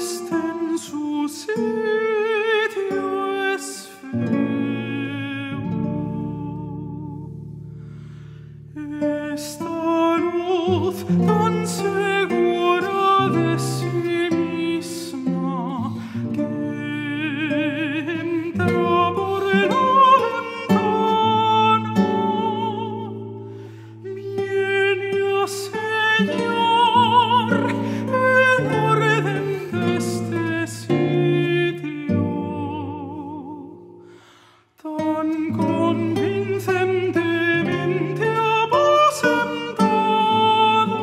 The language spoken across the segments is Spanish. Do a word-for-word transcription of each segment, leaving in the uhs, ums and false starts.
este en su sitio es feo. Esta luz tan segura de sí misma que entra por la ventana viene a sellar el orden de este sitio tan convincentemente aposentado.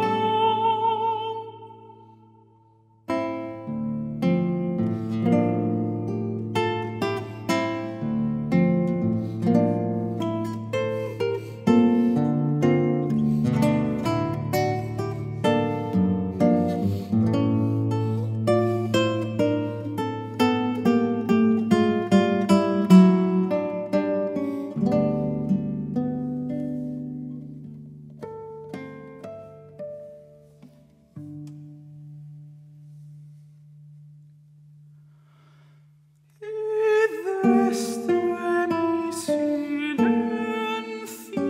Y desde mi silencio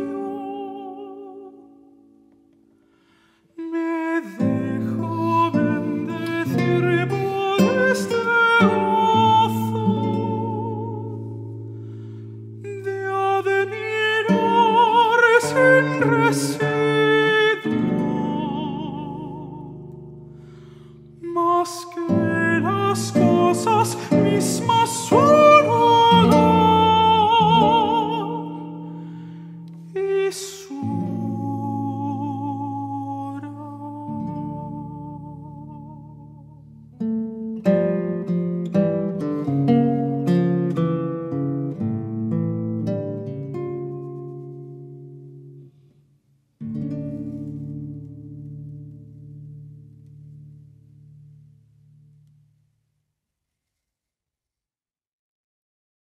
me dejo bendecir por este gozo de admirar sin residuo más que las cosas mismas son.